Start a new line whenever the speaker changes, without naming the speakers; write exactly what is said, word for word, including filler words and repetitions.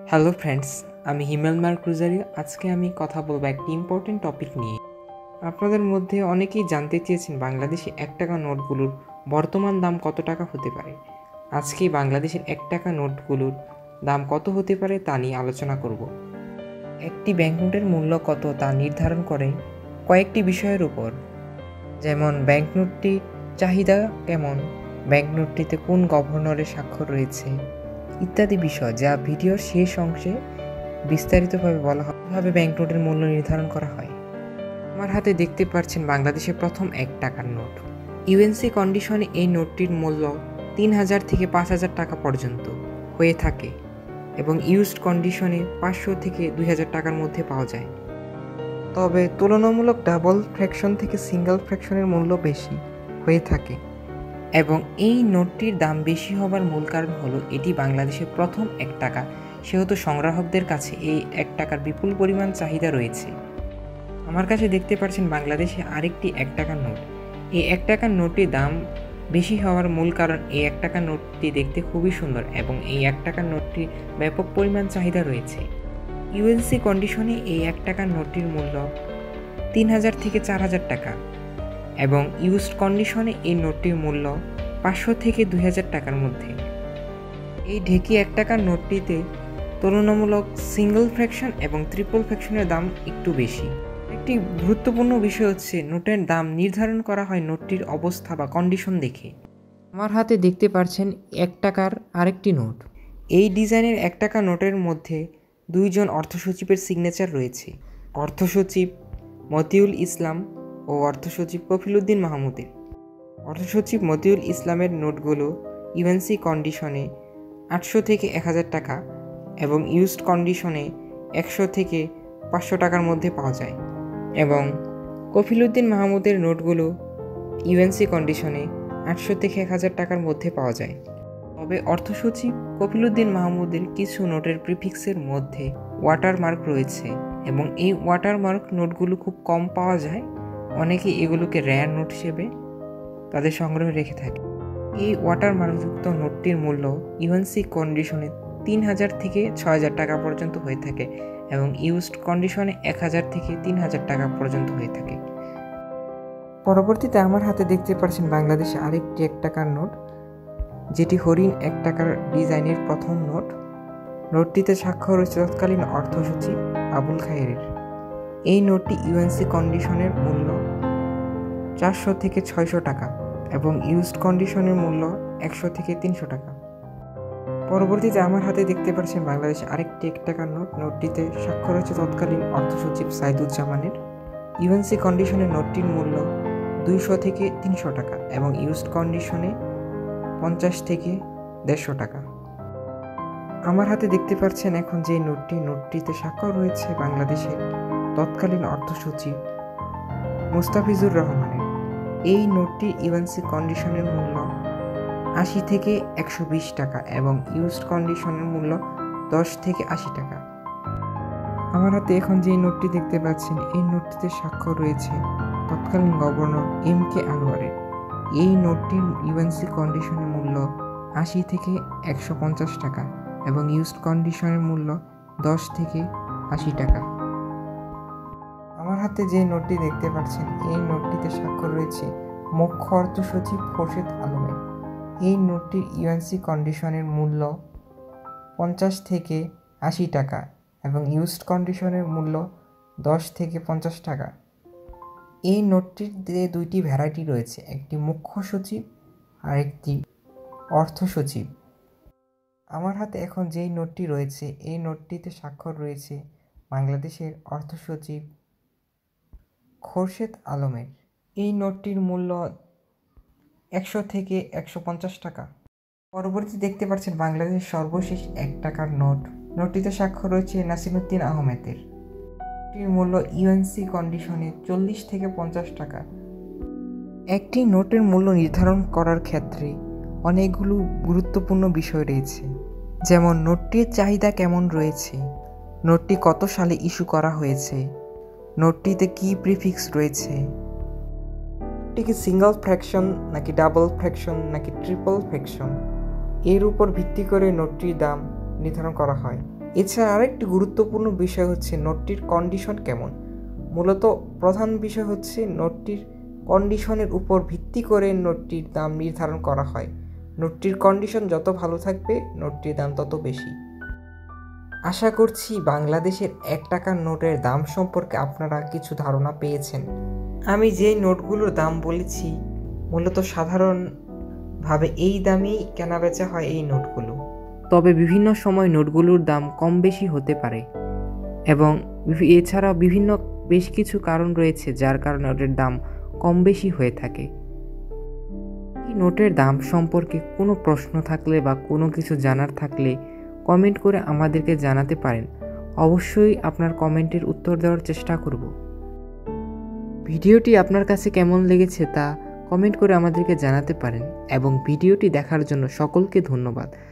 Hello friends, আমি হিমেল mark Rosario. আজকে আমি কথা বলবো একটি ইম্পর্টেন্ট টপিক নিয়ে। আপনাদের মধ্যে অনেকেই জানতে চেয়েছেন বাংলাদেশি এক টাকা নোটগুলোর বর্তমান দাম কত টাকা হতে পারে। আজকে বাংলাদেশের এক টাকা নোটগুলোর দাম কত হতে পারে তা নিয়ে আলোচনা করব। একটি ব্যাংকনোটের মূল্য কত তা নির্ধারণ করে কয়েকটি বিষয়ের উপর, যেমন ব্যাংকনোটটি চাহিদা কেমন, ব্যাংকনোটটিতে কোন গভর্নরের স্বাক্ষর রয়েছে ইত্যাদি বিষয়, যা ভিডিওর শেষ অংশে বিস্তারিতভাবে বলা হয় কিভাবে ব্যাংকনোটের মূল্য নির্ধারণ করা হয়। আমার হাতে দেখতে পাচ্ছেন বাংলাদেশের প্রথম এক টাকার নোট। ইউএনসি কন্ডিশনে এই নোটটির মূল্য তিন হাজার থেকে পাঁচ হাজার টাকা পর্যন্ত হয়ে থাকে এবং ইউজড কন্ডিশনে পাঁচশো থেকে দুই হাজার টাকার মধ্যে পাওয়া যায়। তবে তুলনামূলক ডাবল ফ্র্যাকশন থেকে সিঙ্গেল ফ্র্যাকশনের মূল্য বেশি হয়ে থাকে এবং এই নোটটির দাম বেশি হবার মূল কারণ হলো এটি বাংলাদেশের প্রথম এক টাকা, সেহেতু সংগ্রাহকদের কাছে এই এক টাকার বিপুল পরিমাণ চাহিদা রয়েছে। আমার কাছে দেখতে পাচ্ছেন বাংলাদেশে আরেকটি এক টাকার নোট। এই এক টাকার নোটটির দাম বেশি হওয়ার মূল কারণ এই এক টাকার নোটটি দেখতে খুবই সুন্দর এবং এই এক টাকার নোটটির ব্যাপক পরিমাণ চাহিদা রয়েছে। ইউএনসি কন্ডিশনে এই এক টাকার নোটটির মূল্য তিন হাজার থেকে চার হাজার টাকা এবং ইউজড কন্ডিশনে এই নোটটির মূল্য পাঁচশো থেকে দুই হাজার টাকার মধ্যে। এই ঢেকি এক টাকার নোটটিতে তুলনামূলক সিঙ্গল ফ্র্যাকশন এবং ট্রিপল ফ্র্যাকশনের দাম একটু বেশি। একটি গুরুত্বপূর্ণ বিষয় হচ্ছে নোটের দাম নির্ধারণ করা হয় নোটটির অবস্থা বা কন্ডিশন দেখে। আমার হাতে দেখতে পাচ্ছেন এক টাকার আরেকটি নোট। এই ডিজাইনের এক টাকা নোটের মধ্যে দুইজন অর্থসচিবের সিগনেচার রয়েছে, অর্থসচিব মতিউল ইসলাম ও অর্থসচিব কফিলউদ্দিন মাহমুদের। অর্থসচিব মতিউল ইসলামের নোটগুলো ইউএনসি কন্ডিশনে আটশো থেকে এক হাজার টাকা এবং ইউজড কন্ডিশনে একশো থেকে পাঁচশো টাকার মধ্যে পাওয়া যায় এবং কফিলউদ্দিন মাহমুদের নোটগুলো ইউএনসি কন্ডিশনে আটশো থেকে এক হাজার টাকার মধ্যে পাওয়া যায়। তবে অর্থসচিব কফিলউদ্দিন মাহমুদের কিছু নোটের প্রিফিক্সের মধ্যে ওয়াটারমার্ক রয়েছে এবং এই ওয়াটারমার্ক নোটগুলো খুব কম পাওয়া যায়। অনেকে এগুলোকে রেয়ার নোট হিসেবে তাদের সংগ্রহে রেখে থাকে। এই ওয়াটারমার্কযুক্ত নোটটির মূল্য ইউএনসি কন্ডিশনে তিন হাজার থেকে ছয় হাজার টাকা পর্যন্ত হয়ে থাকে এবং ইউজড কন্ডিশনে এক হাজার থেকে তিন হাজার টাকা পর্যন্ত হয়ে থাকে। পরবর্তীতে আমার হাতে দেখতে পাচ্ছেন বাংলাদেশে আরেকটি এক টাকার নোট, যেটি হরিণ এক টাকার ডিজাইনের প্রথম নোট। নোটটিতে স্বাক্ষর রয়েছে তৎকালীন অর্থসচিব আবুল খায়েরের। এই নোটটি ইউএনসি কন্ডিশনের মূল্য চারশো থেকে ছয়শো টাকা এবং ইউজড কন্ডিশনের মূল্য একশো থেকে তিনশো টাকা। পরবর্তীতে আমার হাতে দেখতে পাচ্ছেন বাংলাদেশে আরেকটি এক টাকার নোট। নোটটিতে স্বাক্ষর রয়েছে তৎকালীন অর্থসচিব সাইদুজ্জামানের। ইউএনসি কন্ডিশনের নোটটির মূল্য দুইশো থেকে তিনশো টাকা এবং ইউজড কন্ডিশনে পঞ্চাশ থেকে দেড়শো টাকা। আমার হাতে দেখতে পাচ্ছেন এখন যে নোটটি, নোটটিতে স্বাক্ষর রয়েছে বাংলাদেশের তৎকালীন অর্থসচিব মুস্তাফিজুর রহমানের। এই নোটটি ইউএনসি কন্ডিশনের মূল্য আশি থেকে একশো বিশ টাকা এবং ইউজড কন্ডিশনের মূল্য দশ থেকে আশি টাকা। আমার হাতে এখন যে নোটটি দেখতে পাচ্ছেন, এই নোটটিতে স্বাক্ষর রয়েছে তৎকালীন গভর্নর এম কে আনোয়ারের। এই নোটটির ইউএনসি কন্ডিশনের মূল্য আশি থেকে একশো পঞ্চাশ টাকা এবং ইউজড কন্ডিশনের মূল্য দশ থেকে আশি টাকা। আমার হাতে যে নোটটি দেখতে পাচ্ছেন, এই নোটটিতে স্বাক্ষর রয়েছে মুখ্য অর্থসচিব খোরশেদ আলমের। এই নোটটির ইউএনসি কন্ডিশনের মূল্য পঞ্চাশ থেকে আশি টাকা এবং ইউজড কন্ডিশনের মূল্য দশ থেকে পঞ্চাশ টাকা। এই নোটটির যে দুইটি ভ্যারাইটি রয়েছে, একটি মুখ্য সচিব আর একটি অর্থ সচিব। আমার হাতে এখন যেই নোটটি রয়েছে, এই নোটটিতে স্বাক্ষর রয়েছে বাংলাদেশের অর্থ সচিব খোরশেদ আলমের। এই নোটটির মূল্য একশো থেকে একশো পঞ্চাশ টাকা। পরবর্তী দেখতে পাচ্ছেন বাংলাদেশের সর্বশেষ এক টাকার নোট। নোটটিতে স্বাক্ষর রয়েছে নাসিরুদ্দিন আহমেদের। নোটটির মূল্য ইউএনসি কন্ডিশনে চল্লিশ থেকে পঞ্চাশ টাকা। একটি নোটের মূল্য নির্ধারণ করার ক্ষেত্রে অনেকগুলো গুরুত্বপূর্ণ বিষয় রয়েছে, যেমন নোটটির চাহিদা কেমন রয়েছে, নোটটি কত সালে ইস্যু করা হয়েছে, নোটটিতে কী প্রিফিক্স রয়েছে, নোটটি কি সিঙ্গল ফ্র্যাকশন নাকি ডাবল ফ্র্যাকশন নাকি ট্রিপল ফ্র্যাকশন, এর উপর ভিত্তি করে নোটটির দাম নির্ধারণ করা হয়। এছাড়া আরেকটি গুরুত্বপূর্ণ বিষয় হচ্ছে নোটটির কন্ডিশন কেমন। মূলত প্রধান বিষয় হচ্ছে নোটটির কন্ডিশনের উপর ভিত্তি করে নোটটির দাম নির্ধারণ করা হয়। নোটটির কন্ডিশন যত ভালো থাকবে নোটটির দাম তত বেশি। আশা করছি বাংলাদেশের এক টাকার নোটের দাম সম্পর্কে আপনারা কিছু ধারণা পেয়েছেন। আমি যেই নোটগুলোর দাম বলেছি মূলত সাধারণভাবে এই দামেই কেনাবেচা হয় এই নোটগুলো, তবে বিভিন্ন সময় নোটগুলোর দাম কম বেশি হতে পারে এবং এছাড়া বিভিন্ন বেশ কিছু কারণ রয়েছে যার কারণে ওটার দাম কম বেশি হয়ে থাকে। এই নোটের দাম সম্পর্কে কোনো প্রশ্ন থাকলে বা কোনো কিছু জানার থাকলে কমেন্ট করে আমাদেরকে জানাতে পারেন। অবশ্যই আপনার কমেন্টের উত্তর দেওয়ার চেষ্টা করব। ভিডিওটি আপনার কাছে কেমন লেগেছে তা কমেন্ট করে আমাদেরকে জানাতে পারেন এবং ভিডিওটি দেখার জন্য সকলকে ধন্যবাদ।